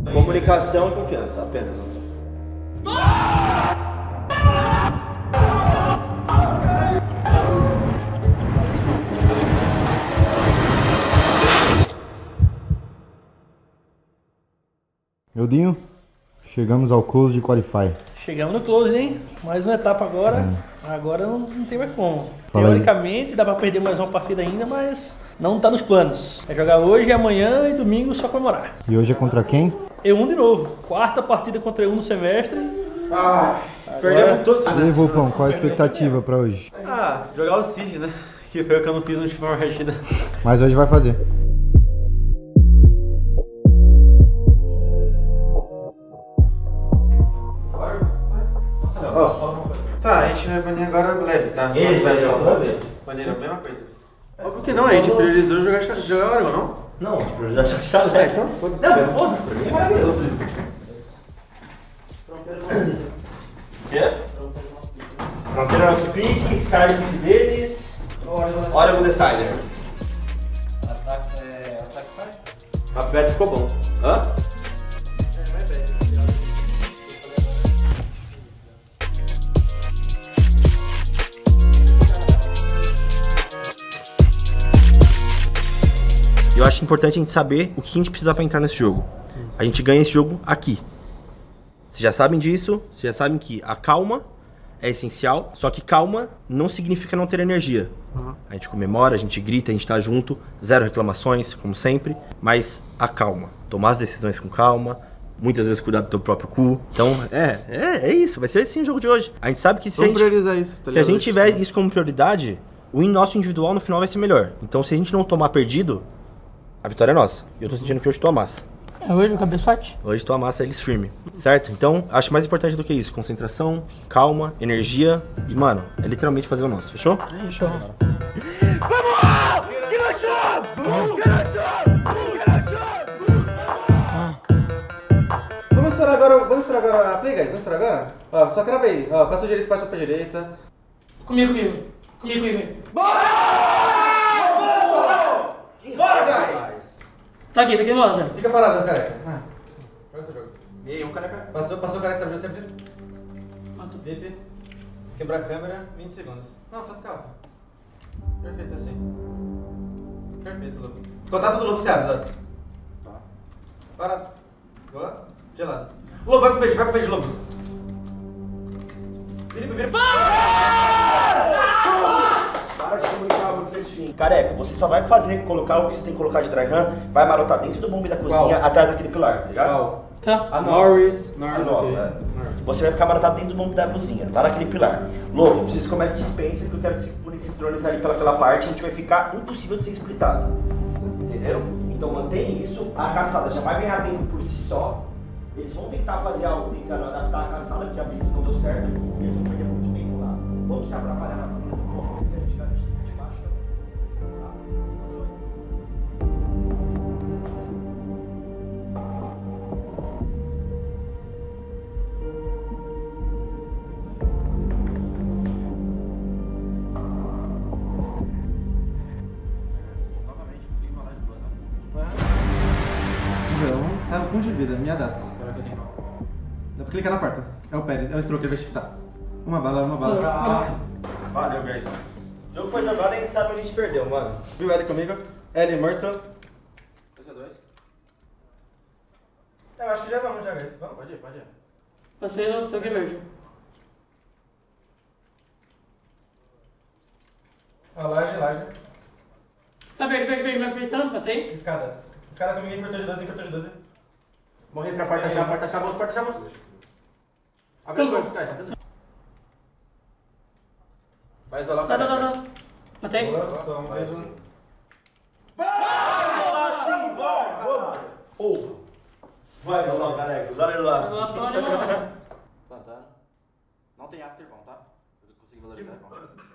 Comunicação e confiança, apenas. Eudinho, chegamos ao close de Qualify. Chegamos no close, hein? Mais uma etapa agora. Agora não tem mais como. Fala aí. Teoricamente dá pra perder mais uma partida ainda, mas não tá nos planos. É jogar hoje, amanhã e domingo só comemorar. E hoje é contra quem? E1 de novo. Quarta partida contra E1 no semestre. Perdemos todos. E aí, Volpão, qual a expectativa pra hoje? Jogar o Cid, né? Que foi o que eu não fiz na última partida. Mas hoje vai fazer. Tá, a gente vai banir agora o leve, tá? Eles baniram o leve? Baniram a mesma coisa. Óbvio que não, a gente priorizou jogar Oregon, não? Não, de prioridade é chalé. Então foda-se. Não, mas foda-se, pra mim é maravilhoso isso. Quê? Fronteira nosso pique, Sky pique deles. Oregon Decider. Ataque faz? A bet ficou bom. Hã? Eu acho importante a gente saber o que a gente precisa para entrar nesse jogo. A gente ganha esse jogo aqui. Vocês já sabem disso, vocês já sabem que a calma é essencial, só que calma não significa não ter energia. A gente comemora, a gente grita, a gente tá junto, zero reclamações, como sempre, mas a calma. Tomar as decisões com calma, muitas vezes cuidar do teu próprio cu. Então, é isso, vai ser assim o jogo de hoje. A gente sabe que se Vamos priorizar isso, tá se a gente tiver isso como prioridade, o win nosso individual no final vai ser melhor. Então, se a gente não tomar perdido, a vitória é nossa. E eu tô sentindo que hoje tô a massa. É hoje o cabeçote? Hoje tô a massa eles firme, certo? Então, acho mais importante do que isso. Concentração, calma, energia e, mano, é literalmente fazer o nosso. Fechou? Fechou. Vamos! Que nós somos! Que nós somos! Vamos estourar agora a play, guys. Vamos estourar agora? Ó, só crava aí. Ó, passa a direita, passa pra direita. Comigo. Bora, guys! Tá aqui do lado já. Fica parado, careca. Joga seu jogo. E aí, um careca. Passou o careca que tá abrindo sempre. Matou. VIP. Quebrar a câmera, 20 segundos. Não, só ficava. Perfeito assim. Perfeito, Lobo. Contato do Lobo se abre, Dots. Tá. Parado. Boa. Gelado. Lobo, vai pro frente, Lobo. Vira. Para de comunicar o textinho. Careca, você só vai colocar o que você tem que colocar de tryhard, vai marotar dentro do bombe da cozinha, atrás daquele pilar, tá ligado? Qual? Tá. A Norris, A nova, ok. né? Você vai ficar marotado dentro do bombe da cozinha, lá naquele pilar. Lobo, eu preciso que comece dispensa, que eu quero que você sincronizar ali pelaquela parte, a gente vai ficar impossível de ser splitado. Entenderam? Então mantém isso, a caçada já vai ganhar tempo por si só. Eles vão tentar fazer algo tentando adaptar a caçada, porque a blitz não deu certo, e eles vão perder muito tempo lá. Vamos se atrapalhar na partida do bloco, porque a gente garante de baixo também. Tá? É um ponto de vida, minha das. Dá pra clicar na porta. É o Pérez, é o stroke, ele vai shiftar. Uma bala. Valeu, guys. O jogo foi jogado e a gente sabe onde a gente perdeu, mano. Viu L comigo? L morto. 2x2. Eu acho que já vamos, guys. Vamos? Pode ir. Passei no toque verde. Ó, laje. Tá verde, me apertando, matei. Escada comigo, cortou de 12. Morri pra porta chave. Abre o corpo, Sky. Vai isolar o cara. Tá. Matei. Só um, mais um. Vai, Zolão, careca, usa ele lá. Plantaram. Não tem after bom, tá? Eu consegui valorizar.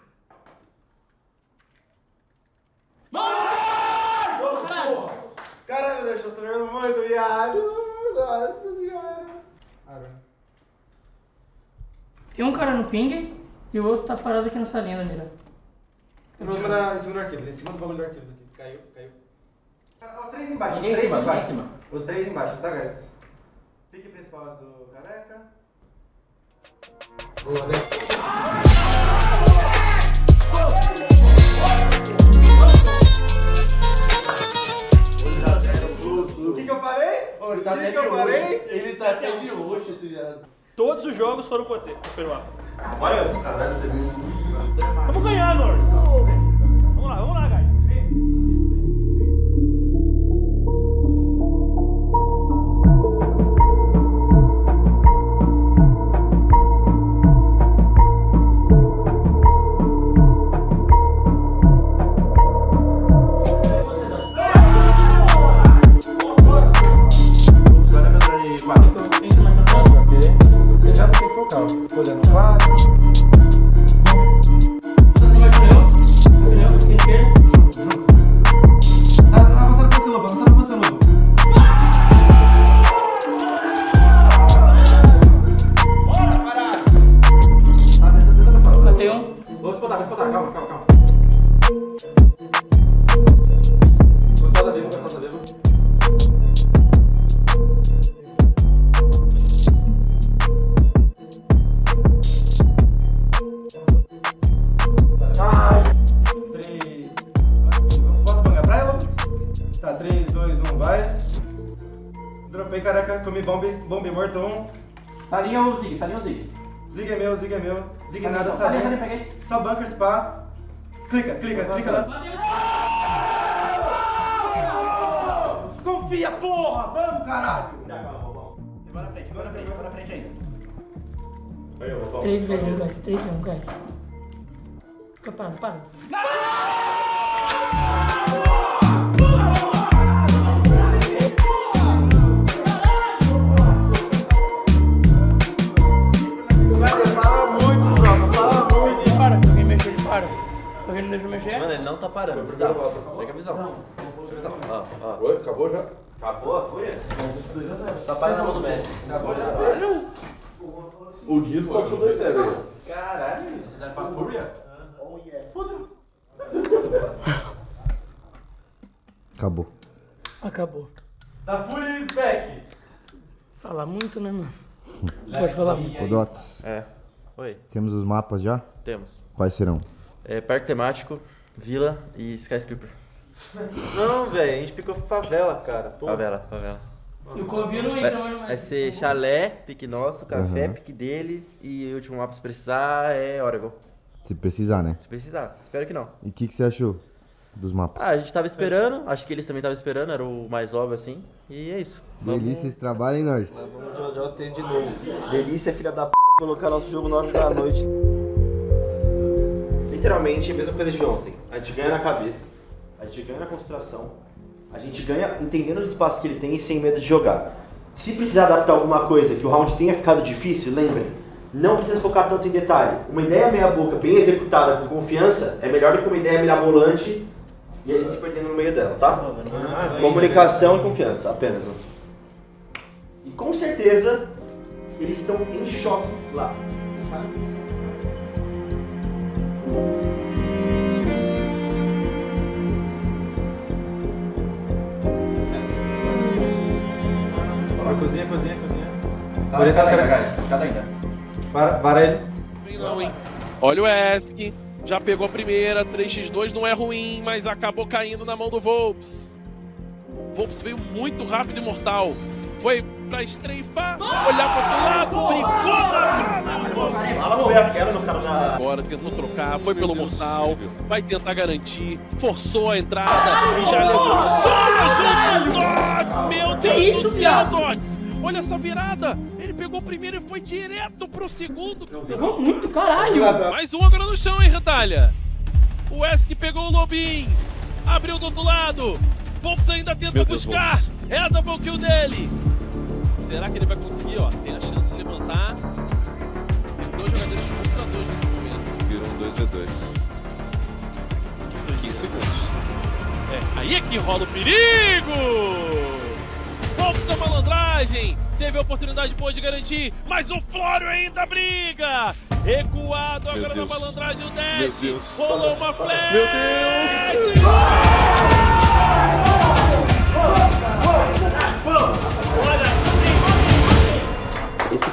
Caralho, Deus, eu tô jogando muito, viado. Nossa senhora. Tem um cara no ping e o outro tá parado aqui na salinha da mira. Em cima do arquivo, em cima do bagulho do arquivo aqui. Caiu. Cara, ó, 3 embaixo, Ninguém em cima. Os 3 embaixo, tá, guys? Pique principal do Careca. Boa, né? O que eu falei? Ele tá até de roxo. Ele tá até de roxo, esse viado. Todos os jogos foram pro Peruá. Bora, Caralho, você viu? Vamos ganhar, Norris. Vamos lá, guys. Olhando 4. Avançando pra você, Lobo. Avançando pra você, Lobo. Bora, parado. Matei um. Vou explotar. Calma. Vou explotar vivo. Posso bangar pra ela? Tá, 3, 2, 1, vai. Dropei, Careca, comi bombe morto 1. Salinha ou Zig? Zig é meu. Zig nada, salinha. Peguei. Só bunker, spa. Clica lá. Confia, porra! Vamos, caralho! Bora na frente ainda. 3 vezes 1, guys. 3 vezes 1, guys. Fica para. Fala muito, tropa. Fala muito. Ele para, se alguém mexer, ele para. Se alguém não deixa mexer. Mano, ele não tá parando. Visão. Pega a visão. Ó. Oi, acabou já? Acabou a fúria? Só para na mão do mestre. Acabou já? O Guido passou 2-0 aí. Caralho, vocês fizeram pra fúria? Acabou. Da Fúria is back. Falar muito, né, mano? Pode falar muito. Ô, Dots, Oi, temos os mapas já? temos. Quais serão? Parque temático, vila e skyscraper. Não, velho, a gente picou favela, cara. Pô. Favela. E o Covil não entra mais no Vai ser chalé, pique nosso, café, Uhum. pique deles e o último mapa se precisar é Oregon. Se precisar, né? Se precisar, espero que não. E o que você achou dos mapas? A gente tava esperando, acho que eles também estavam esperando, era o mais óbvio assim. E é isso. Delícia esse trabalho, hein, Norris? Vamos de OT de novo. Delícia, filha da p, colocar nosso jogo 9 da noite. Literalmente, a mesma coisa de ontem. A gente ganha na cabeça, a gente ganha na concentração, a gente ganha entendendo os espaços que ele tem e sem medo de jogar. Se precisar adaptar alguma coisa que o round tenha ficado difícil, lembrem, não precisa focar tanto em detalhe. Uma ideia meia boca, bem executada, com confiança, é melhor do que uma ideia mirabolante e a gente se perdendo no meio dela, tá? Comunicação e confiança, apenas. E com certeza, eles estão em choque lá. Você sabe? Cozinha. Cada ainda. Para ele. Não, hein? Olha o Esk, já pegou a primeira, 3x2 não é ruim, mas acabou caindo na mão do Volps. Volps veio muito rápido e mortal. Foi pra estreifar, olhar pro outro lado, brigou na Ela foi aquela no cara da... agora, tentou trocar, foi pelo mortal, vai tentar garantir, forçou a entrada e já levou só junto Dots! Meu Deus do céu, Dots! Olha essa virada! Ele pegou o primeiro e foi direto pro segundo. Pegou muito, caralho. Mais um agora no chão, hein, Retalha? O Esk pegou o Lobin, abriu do outro lado. Volps ainda tenta buscar. É a double kill dele. Será que ele vai conseguir, ó? Tem a chance de levantar. Tem dois jogadores contra dois nesse momento. Virou um 2v2. 15 segundos. Aí é que rola o perigo! Volps da malandragem. Teve a oportunidade boa de garantir, mas o Flório ainda briga! Recuado agora na malandragem o Dash. Meu Deus. Rolou uma flash! Meu Deus!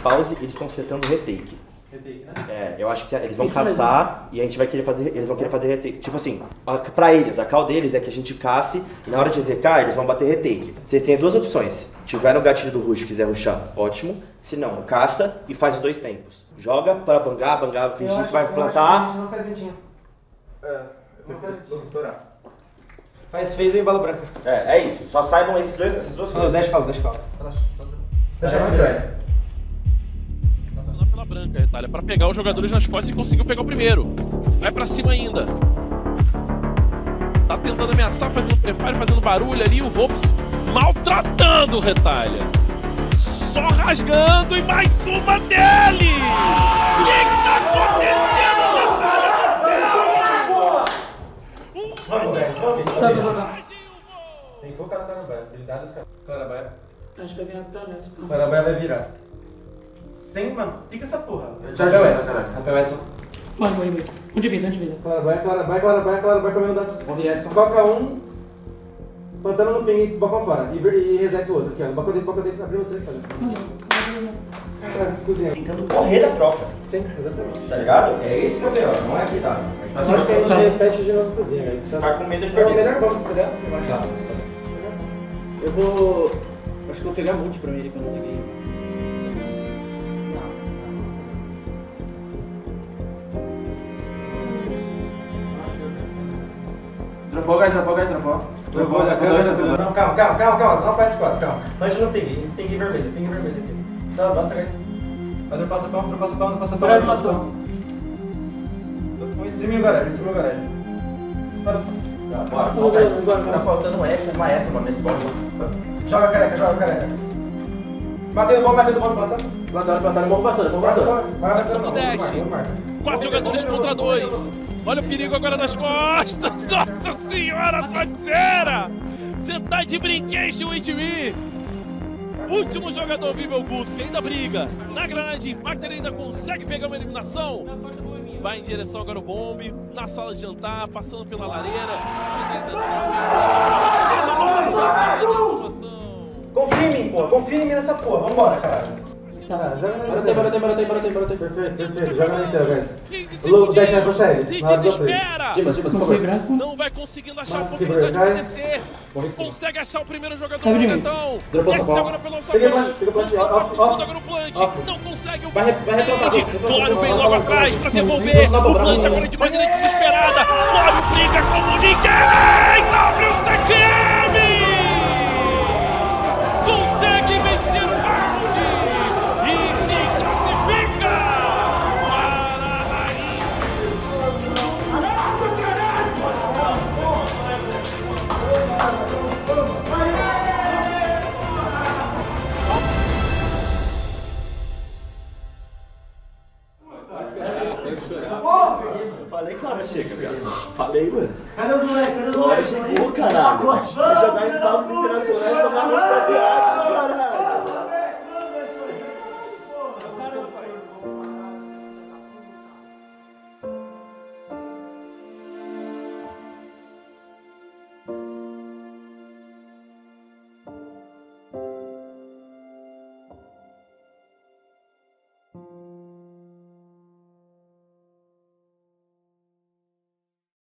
pause e eles estão setando retake. Retake, né? É, eu acho que eles vão caçar e a gente vai querer fazer, eles vão querer fazer retake. Tipo assim, pra eles, a call deles é que a gente casse e na hora de execar eles vão bater retake. Vocês têm duas opções. Tiver no gatilho do rush e quiser rushar, ótimo. Se não, caça e faz os 2 tempos. Joga para bangar, fingir que vai plantar. Não faz ventinho. Não faz ventinho. Vamos estourar. Faz phase e embalo branca. É isso. Só saibam essas duas coisas. Deixa eu falar. Deixa eu entrar. Acionar pela branca, Retalha, pra pegar os jogadores nas costas e conseguiu pegar o primeiro. Vai pra cima ainda. Tá tentando ameaçar, fazendo prefire, fazendo barulho ali. O Volps maltratando o Retalha. Só rasgando e mais uma dele! O que tá acontecendo, Retalha? Vamos, guys. Vamos. Tá. Tem que focar no Clarabaia. Habilidade dos Clarabaia. Acho que vai virar pra nós. Clarabaia vai virar. Sem, mano. Pica essa porra. Rapel Edson. Rapel Edson. Morre. Um de vida. Clarabaia comendo dados. Boca um. Plantando no ping, balcão fora. E reset o outro. Aqui, ó. Balcão dentro. Abriu você. Cozinha. Tentando correr da troca. Sim, exatamente. Tá ligado? É esse que é o melhor, não é aqui, tá? Mas acho que a gente repete de novo cozinha, guys. Tá com medo de perder. perder. Vamos pegar? Tá. Eu vou... Acho que eu vou pegar multi pra ele quando eu peguei. Dropou, guys, dropou. Dropou, já caiu. Não, calma. Não faz 4, calma. Antes no ping vermelho aqui. Só avança, guys. Vai dropar passa pão. Um em cima e o garagem, Bora. Tá faltando uma extra, mano, nesse bom. Joga careca. Batendo bom, plantando. Plantaram, bom passando. Passando dash. 4 jogadores contra 2. Olha o perigo agora das costas. Nossa senhora, Todzeira! Você tá de brinquedo with me. Último jogador vivo é o Guto, que ainda briga. Na granada de impacto ele ainda consegue pegar uma eliminação. Vai em direção agora o bombe. Na sala de jantar, passando pela lareira. Confia em mim, pô. Confia em mim nessa porra. Vambora, caralho. Caralho, joga na Bora. Perfeito. Joga na inteira, guys. O louco dash não consegue. Desespera! Dimas, Não vai conseguindo achar a oportunidade de descer. Consegue achar o primeiro jogador do Netão. Desce agora pelo alçapão. Tudo agora no plant. Não consegue o Flávio. Flávio vem logo atrás pra devolver. O plant agora de maneira desesperada. Flávio briga como ninguém. W7M! Consegue vencer o round e se classifica para a rainha. Falei que a hora chega, cara. Falei, mano. Cadê os moleques? Chegou, caralho. Jogar em palcos internacionais, tomar no espacial.